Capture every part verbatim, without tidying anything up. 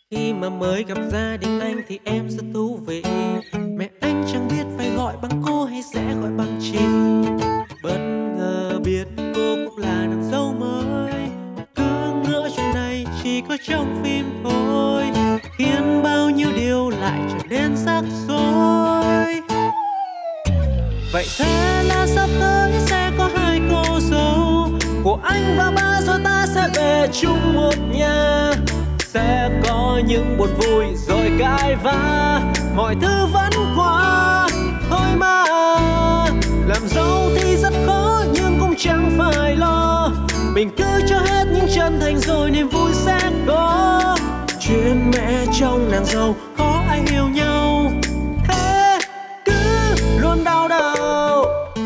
Khi mà mới gặp gia đình anh thì em rất thú vị. Mẹ anh chẳng biết phải gọi bằng cô hay sẽ gọi bằng chị. Bất ngờ biết cô cũng là nàng dâu mới. Cứ ngỡ chuyện này chỉ có trong phim thôi, khiến bao nhiêu điều lại trở nên rắc rối. Vậy thế là sắp tới sẽ có hai cô dâu của anh và ba, rồi ta sẽ về chung một nhà. Sẽ có những buồn vui rồi cãi vã, mọi thứ vẫn qua thôi mà. Làm dâu thì rất khó nhưng cũng chẳng phải lo, mình cứ cho hết những chân thành rồi niềm vui sẽ có. Chuyện mẹ chồng nàng dâu có ai hiểu nhau, thế cứ luôn đau đầu.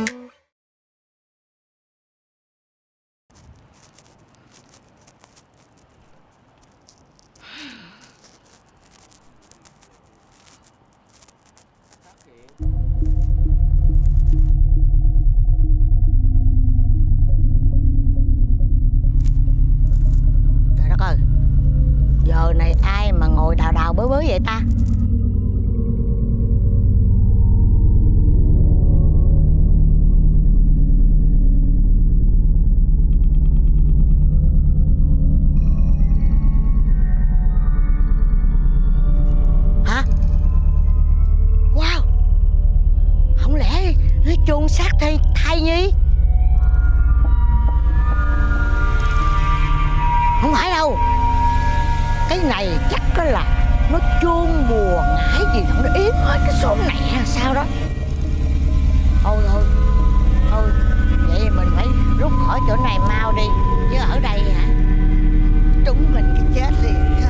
Giờ này ai mà ngồi đào đào bới bới vậy ta? Hả? Wow! Không lẽ chôn xác thai, thai nhi? Không phải đâu. Cái này chắc có là nó chôn bùa ngải gì đó, nó yếm hết cái xóm này hay sao đó. Thôi thôi Thôi vậy mình phải rút khỏi chỗ này mau đi, chứ ở đây hả trúng mình cái chết liền ha.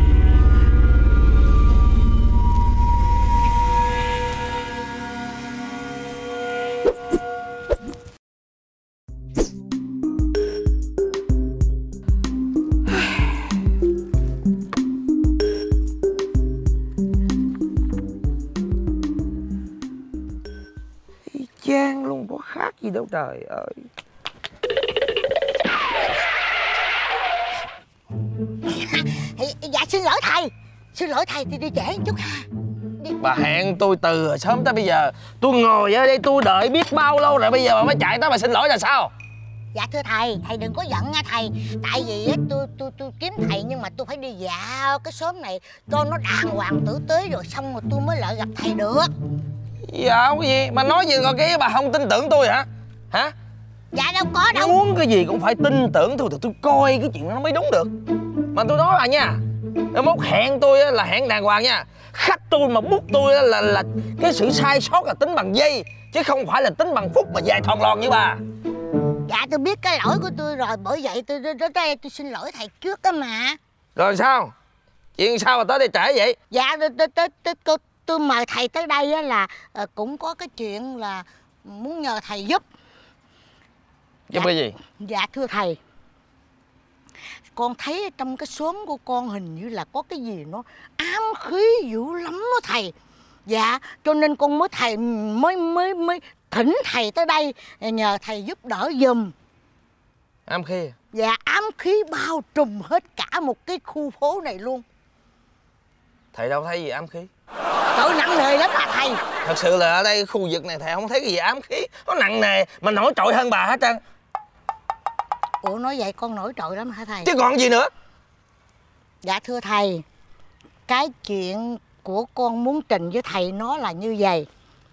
Chang luôn, có khác gì đâu trời ơi. Dạ xin lỗi thầy, xin lỗi thầy thì đi trễ một chút ha. Đi. Bà hẹn tôi từ sớm tới bây giờ, tôi ngồi ở đây tôi đợi biết bao lâu rồi, bây giờ bà mới chạy tới mà xin lỗi là sao? Dạ thưa thầy, thầy đừng có giận nha thầy. Tại vì á, tôi tôi tôi kiếm thầy nhưng mà tôi phải đi dạo cái xóm này cho nó đàng hoàng tử tế rồi xong rồi tôi mới lại gặp thầy được. Dạ cái gì? Mà nói gì rồi kia bà không tin tưởng tôi hả? Hả? Dạ đâu có đâu. Muốn cái gì cũng phải tin tưởng tôi thì tôi coi cái chuyện đó nó mới đúng được. Mà tôi nói bà nha, mốt hẹn tôi là hẹn đàng hoàng nha. Khách tôi mà bút tôi là là cái sự sai sót là tính bằng giây, chứ không phải là tính bằng phút mà dài thòn lòn như bà. Dạ tôi biết cái lỗi của tôi rồi, bởi vậy tôi đến đây tôi xin lỗi thầy trước đó mà. Rồi sao? Chuyện sao mà tới đây trễ vậy? Dạ tôi tôi tôi tôi, tôi, tôi mời thầy tới đây á là à, cũng có cái chuyện là muốn nhờ thầy giúp. Giúp Dạ, cái gì? dạ thưa thầy, con thấy trong cái xóm của con hình như là có cái gì nó ám khí dữ lắm đó thầy. Dạ cho nên con mới thầy mới mới mới thỉnh thầy tới đây nhờ thầy giúp đỡ giùm. Ám khí? Dạ ám khí bao trùm hết cả một cái khu phố này luôn. Thầy đâu thấy gì ám khí? Trời nặng nề lắm à thầy. Thật sự là ở đây khu vực này thầy không thấy cái gì ám khí. Nó nặng nề mà nổi trội hơn bà hết trơn. Ủa nói vậy con nổi trội lắm hả thầy? Chứ còn gì nữa? Dạ thưa thầy, cái chuyện của con muốn trình với thầy nó là như vậy.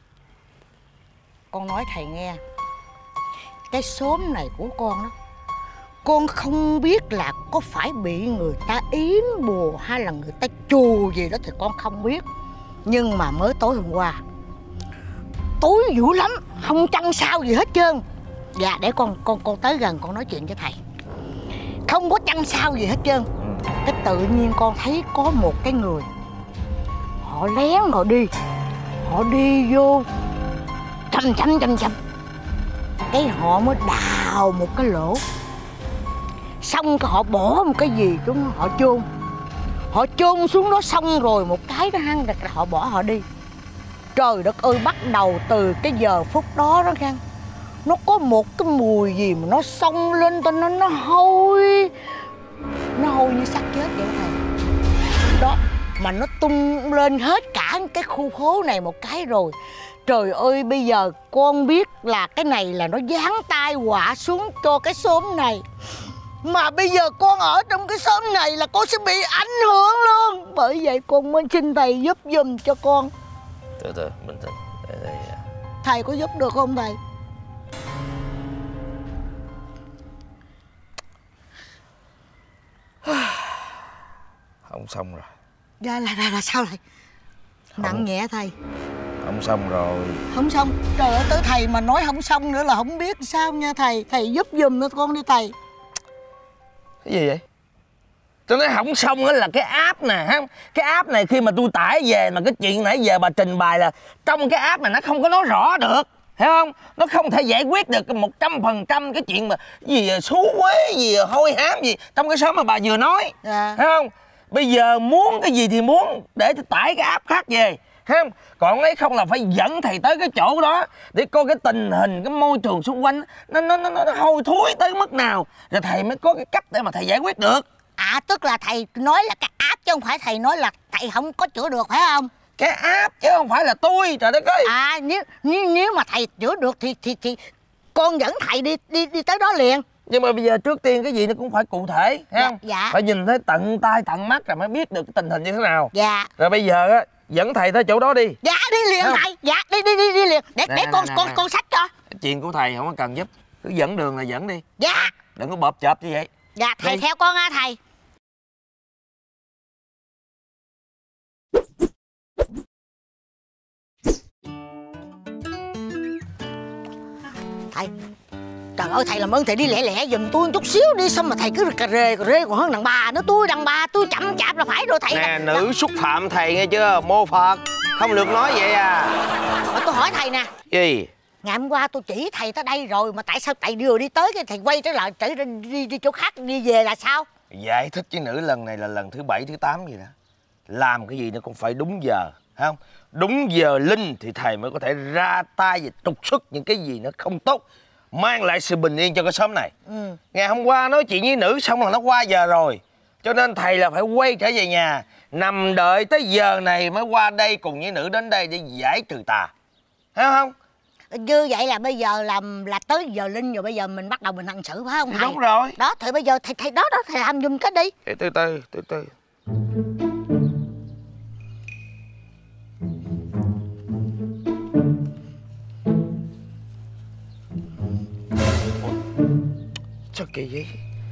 Con nói thầy nghe, cái xóm này của con đó, con không biết là có phải bị người ta yếm bùa hay là người ta chù gì đó thì con không biết. Nhưng mà mới tối hôm qua, tối dữ lắm, không chăng sao gì hết trơn. Dạ để con con con tới gần con nói chuyện với thầy. Không có chăng sao gì hết trơn. Cái tự nhiên con thấy có một cái người, họ lén họ đi, họ đi vô chăm chăm chăm chăm, cái họ mới đào một cái lỗ, xong họ bỏ một cái gì xuống họ chôn. Họ chôn xuống đó xong rồi một cái đó hăng là họ bỏ họ đi. Trời đất ơi, bắt đầu từ cái giờ phút đó đó khăn, nó có một cái mùi gì mà nó xông lên cho nó nó hôi, nó hôi như xác chết vậy thầy. Đó, mà nó tung lên hết cả cái khu phố này một cái rồi. Trời ơi, bây giờ con biết là cái này là nó giáng tai họa xuống cho cái xóm này. Mà bây giờ con ở trong cái xóm này là con sẽ bị ảnh hưởng luôn. Bởi vậy con mới xin thầy giúp giùm cho con. Từ từ, bình tĩnh. Đây, đây. Thầy có giúp được không thầy? Không xong rồi. Dạ là, là, là sao thầy? Không. Nặng nhẹ thầy? Không xong rồi. Không xong? Trời ơi, tới thầy mà nói không xong nữa là không biết sao nha thầy. Thầy giúp giùm cho con đi thầy. Cái gì vậy? Tôi nói không xong á là cái app nè ha. Cái app này khi mà tôi tải về mà cái chuyện nãy giờ bà trình bày là trong cái app này nó không có nói rõ được, hiểu không? Nó không thể giải quyết được một trăm phần trăm cái chuyện mà gì xú quế gì hôi hám gì trong cái số mà bà vừa nói, dạ. Hiểu không? Bây giờ muốn cái gì thì muốn để tôi tải cái app khác về, không? Còn ấy không là phải dẫn thầy tới cái chỗ đó để coi cái tình hình cái môi trường xung quanh nó nó nó, nó hôi thối tới mức nào rồi thầy mới có cái cách để mà thầy giải quyết được. À, tức là thầy nói là cái app chứ không phải thầy nói là thầy không có chữa được phải không? Cái app chứ không phải là tôi, trời đất ơi. À, nếu nếu, nếu mà thầy chữa được thì thì thì con dẫn thầy đi đi đi tới đó liền. Nhưng mà bây giờ trước tiên cái gì nó cũng phải cụ thể, thấy không? Dạ, dạ. Phải nhìn thấy tận tay tận mắt rồi mới biết được cái tình hình như thế nào. Dạ. Rồi bây giờ á dẫn thầy tới chỗ đó đi. Dạ đi liền thầy. Dạ đi đi đi đi liền. Để Nè, để nè, con nè, con nè. con sách cho. Cái chuyện của thầy không có cần giúp, cứ dẫn đường là dẫn đi. Dạ. Đừng có bợp chợp như vậy. Dạ thầy Đi. theo con nha thầy. Thầy, trời ơi thầy làm ơn thầy đi lẹ lẹ giùm tôi một chút xíu đi. Xong mà thầy cứ cà rề cà rê còn hơn đàn bà nữa. Tôi đàn bà tôi chậm chạp là phải rồi thầy. Nè, nữ xúc phạm thầy nghe chưa? Mô Phật không được nói vậy à. Mà tôi hỏi thầy nè, Gì? ngày hôm qua tôi chỉ thầy tới đây rồi mà tại sao thầy vừa đi tới cái thầy quay trở lại trở đi, đi, đi chỗ khác đi về là sao? Giải thích với nữ lần này là lần thứ bảy thứ tám gì đó. Làm cái gì nó cũng phải đúng giờ, thấy không? Đúng giờ linh thì thầy mới có thể ra tay và trục xuất những cái gì nó không tốt, mang lại sự bình yên cho cái xóm này. Ừ. Ngày hôm qua nói chuyện với nữ xong là nó qua giờ rồi, cho nên thầy là phải quay trở về nhà, nằm đợi tới giờ này mới qua đây cùng với nữ đến đây để giải trừ tà, thấy không? Như vậy là bây giờ làm là tới giờ linh rồi, bây giờ mình bắt đầu mình hành xử phải không thầy? Đúng rồi. Đó thì bây giờ thầy thầy đó đó thầy làm giùm cái đi. Để từ từ từ từ. Sao kỳ vậy?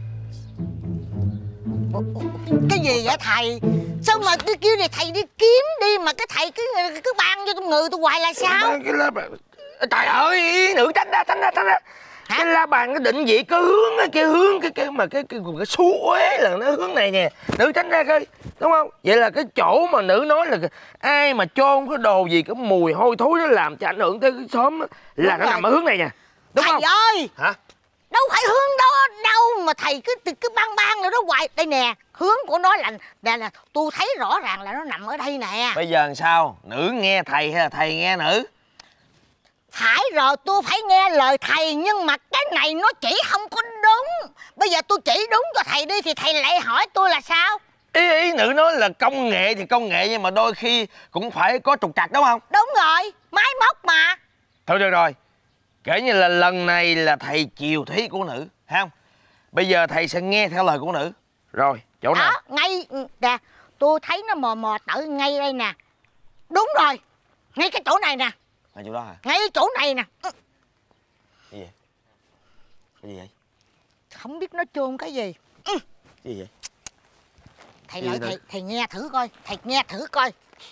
Ủa, ủa, cái gì vậy thầy? Sao mà cứ kêu này thầy đi kiếm đi mà cái thầy cứ cứ ban cho trong người tôi hoài là sao? Cái lá bàn... Trời ơi, nữ tránh ra, tránh ra, tránh ra. Hả? Cái la bàn cái định vị có hướng, cái hướng cái cái mà cái cái cái, cái xú uế là nó hướng này nè. Nữ tránh ra coi, đúng không? Vậy là cái chỗ mà nữ nói là ai mà chôn cái đồ gì cái mùi hôi thối nó làm cho ảnh hưởng tới cái xóm là Đúng nó rồi. nằm ở hướng này nè. Đúng Thầy không? ơi, Hả? đâu phải hướng đó đâu mà thầy cứ cứ ban ban nữa đó hoài. Đây nè, hướng của nó là là, là tôi thấy rõ ràng là nó nằm ở đây nè. Bây giờ làm sao? Nữ nghe thầy hay là thầy nghe nữ? Phải rồi, tôi phải nghe lời thầy, nhưng mà cái này nó chỉ không có đúng. Bây giờ tôi chỉ đúng cho thầy đi thì thầy lại hỏi tôi là sao? Ý ý nữ nói là công nghệ thì công nghệ nhưng mà đôi khi cũng phải có trục trặc đúng không? Đúng rồi, máy móc mà. Thôi được rồi. Kể như là lần này là thầy chiều thí của nữ, thấy không? Bây giờ thầy sẽ nghe theo lời của nữ. Rồi, chỗ nào? Đó, ngay nè, tôi thấy nó mò mò tự ngay đây nè. Đúng rồi, ngay cái chỗ này nè. Ở chỗ đó hả? Ngay cái chỗ này nè. Cái gì vậy? Cái gì vậy? Không biết nó chôn cái gì. Cái gì vậy? Thầy Gì lại vậy? thầy, thầy nghe thử coi. Thầy nghe thử coi.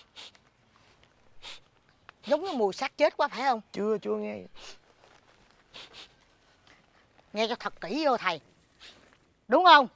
Giống như mùi xác chết quá phải không? Chưa, chưa nghe. Nghe cho thật kỹ vô thầy. Đúng không?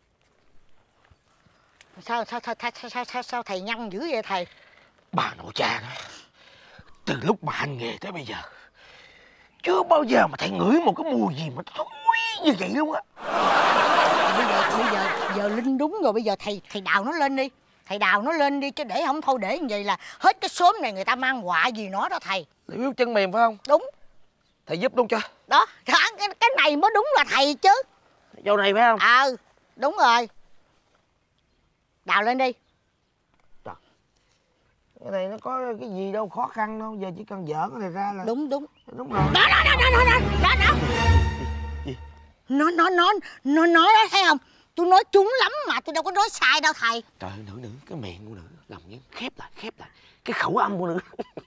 Sao sao sao sao sao, sao, sao thầy nhăn dữ vậy thầy? Bà nội cha đó. Từ lúc mà hành nghề tới bây giờ chưa bao giờ mà thầy ngửi một cái mùi gì mà thối như vậy luôn á. Bây giờ bây giờ giờ linh đúng rồi, bây giờ thầy thầy đào nó lên đi. Thầy đào nó lên đi chứ để không thôi để như vậy là hết cái xóm này người ta mang họa gì nó đó thầy. Liệu yếu chân mềm phải không? Đúng. Thầy giúp luôn cho. Đó, cái, cái này mới đúng là thầy chứ. Dâu này phải không? Ờ, à, đúng rồi. Đào lên đi. Trời, Cái này nó có cái gì đâu khó khăn đâu, giờ chỉ cần dở cái này ra là Đúng đúng. Đúng rồi. Đó đó đó đó đó đó đó. Gì? Nó nó nó nó nói đó thấy không? Tôi nói trúng lắm mà tôi đâu có nói sai đâu thầy. Trời ơi, nữ nữ cái miệng của nữ làm như khép lại khép lại cái khẩu âm của nữ.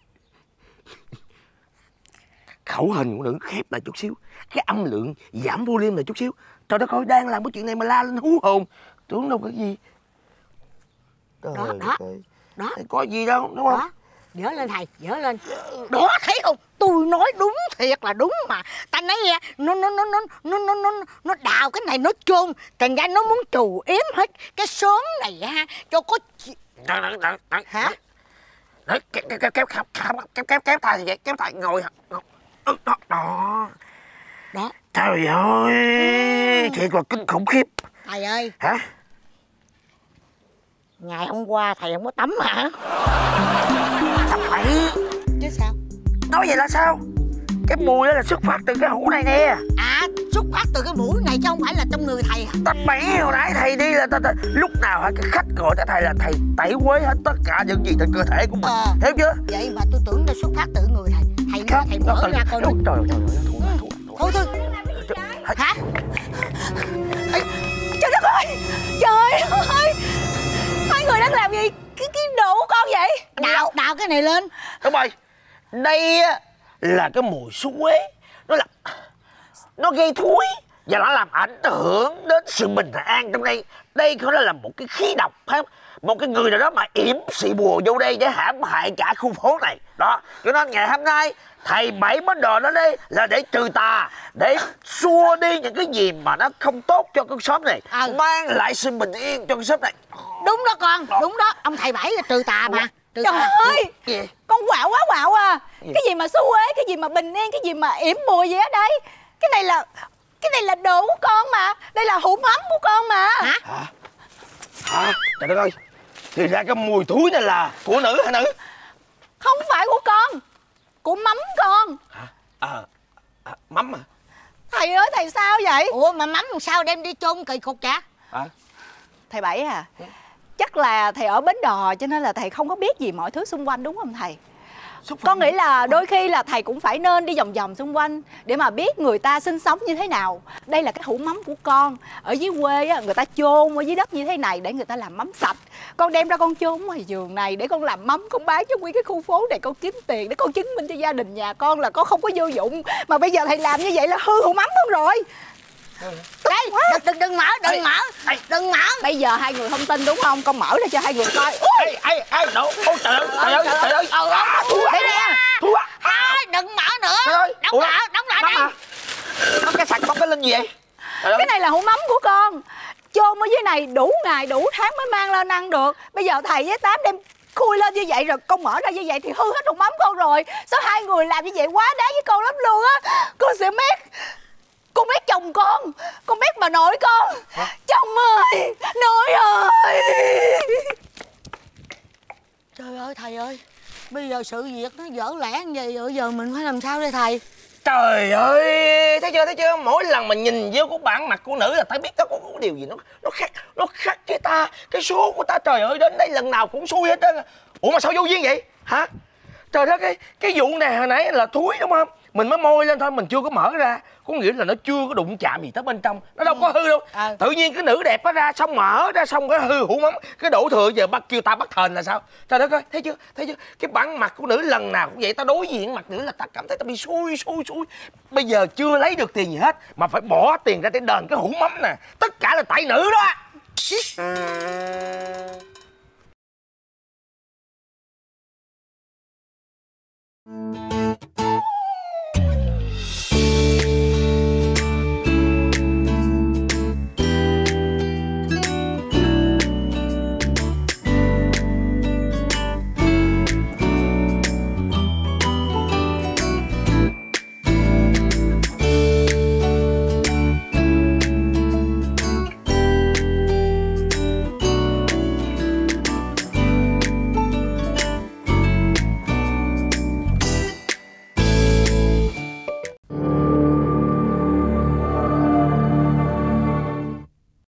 Khẩu hình của nữ khép lại chút xíu, cái âm lượng giảm volume lại chút xíu. Trời đất ơi, đang làm cái chuyện này mà la lên hú hồn, tưởng đâu cái gì. Trời Đó ơi, đó trời. đó. Thầy có gì đâu đúng không? Đó. Dở lên thầy, dở lên. Đó thấy không? Tôi nói đúng thiệt là đúng mà. Ta nói nghe, nó nó nó nó nó nó nó nó đào cái này nó chôn, thành ra nó muốn trù yếm hết cái xóm này ha, cho có Đợi, đợi, đợi, đợi. hả? Đấy, kéo kéo kéo kéo kéo kéo kéo kéo thầy vậy, kéo thầy ngồi hả? Đó, đó. Đó. Trời ơi, thiệt là kinh khủng khiếp. Thầy ơi, Hả? ngày hôm qua thầy không có tắm hả? Tắm bậy. Chứ sao? Nói vậy là sao? Cái mùi đó là xuất phát từ cái hũ này nè. À, xuất phát từ cái mũi này chứ không phải là trong người thầy hả? Tắm bậy, hồi nãy thầy đi là ta, ta, lúc nào hả, cái khách gọi cho thầy là thầy tẩy quế hết tất cả những gì trên cơ thể của mình. Ờ. Hiểu chưa? Vậy mà tôi tưởng nó xuất phát từ người thầy. Thầy ra thầy mở ra coi nó. Trời ơi, trời ơi, thua thua thua. Thôi thôi. Hả? Trời đất ơi! Trời ơi! Hai người đang làm gì? Cái cái đồ của con vậy? Đào, đào cái này lên. Đúng rồi. Đây á là cái mùi xú quế. Nó là nó gây thúi và nó làm ảnh hưởng đến sự bình an trong đây. Đây có là một cái khí độc, phải không? Một cái người nào đó mà yểm xị bùa vô đây để hãm hại cả khu phố này. Đó, cho nên ngày hôm nay thầy bảy món đồ đó đây là để trừ tà, để xua đi những cái gì mà nó không tốt cho con xóm này, à. mang lại sự bình yên cho con xóm này. Đúng đó con, đúng đó. Ông thầy bảy là trừ tà mà. Trừ Trời tà. ơi! Gì? Con quạo quá quạo à! Gì? Cái gì mà xú uế, cái gì mà bình yên, cái gì mà yểm bùa gì ở đây? Cái này là cái này là đồ của con mà. Đây là hũ mắm của con mà. Hả? Hả? Hả? Trời đất ơi! Thì ra cái mùi thúi này là của nữ hả nữ? Không phải của con, của mắm con. Hả? À, à mắm à? Thầy ơi, thầy sao vậy? Ủa mà mắm làm sao đem đi chôn kỳ cục chả? À? Thầy Bảy à, chắc là thầy ở Bến Đò cho nên là thầy không có biết gì mọi thứ xung quanh đúng không thầy? Con nghĩ là đôi khi là thầy cũng phải nên đi vòng vòng xung quanh để mà biết người ta sinh sống như thế nào. Đây là cái hũ mắm của con. Ở dưới quê á, người ta chôn ở dưới đất như thế này để người ta làm mắm sạch. Con đem ra con chôn ngoài vườn này để con làm mắm, con bán cho nguyên cái khu phố này, con kiếm tiền để con chứng minh cho gia đình nhà con là con không có vô dụng. Mà bây giờ thầy làm như vậy là hư hũ mắm luôn rồi. Đây, đừng, đừng, đừng mở, đừng Ê, mở, ê. đừng mở. Bây giờ hai người không tin đúng không? Con mở ra cho hai người coi. Ê, ê, ê, nổ! Ôi trời ơi, trời ơi, trời ơi! À, thua Đây nè. Thua à! À, đừng mở nữa. Trời ơi! Đóng Ủa? lại, đóng lại Mắm đây. à? Mắm cái sạch bóc cái lên gì vậy? Trời ơi! Cái này là hũ mắm của con. Chôn ở dưới này đủ ngày đủ tháng mới mang lên ăn được. Bây giờ thầy với Tám đem khui lên như vậy rồi con mở ra như vậy thì hư hết hũ mắm con rồi. Sao hai người làm như vậy quá đáng với con lắm luôn á. Con sẽ mét. Con mét chồng con. Con mét bà nội con. Hả? Chồng ơi, nội ơi. Trời ơi thầy ơi, bây giờ sự việc nó dở lẽ như vậy rồi giờ mình phải làm sao đây thầy? Trời ơi, thấy chưa, thấy chưa? Mỗi lần mà nhìn vô cái bản mặt của nữ là thấy biết nó có, có điều gì nó nó khác, nó khác với ta. Cái số của ta, trời ơi, đến đây lần nào cũng xui hết trơn. Ủa mà sao vô duyên vậy? Hả? Trời đất, cái cái vụ này hồi nãy là thúi đúng không? Mình mới môi lên thôi, mình chưa có mở ra. Có nghĩa là nó chưa có đụng chạm gì tới bên trong. Nó đâu có hư đâu. À. Tự nhiên cái nữ đẹp nó ra xong mở ra xong cái hư hũ mắm. Cái đổ thừa giờ bắt kêu ta bắt thền là sao? Trời đất ơi, thấy chưa? Thấy chưa? Cái bản mặt của nữ lần nào cũng vậy. Ta đối diện mặt nữ là ta cảm thấy ta bị xui xui xui. Bây giờ chưa lấy được tiền gì hết mà phải bỏ tiền ra để đền cái hũ mắm nè. Tất cả là tại nữ đó.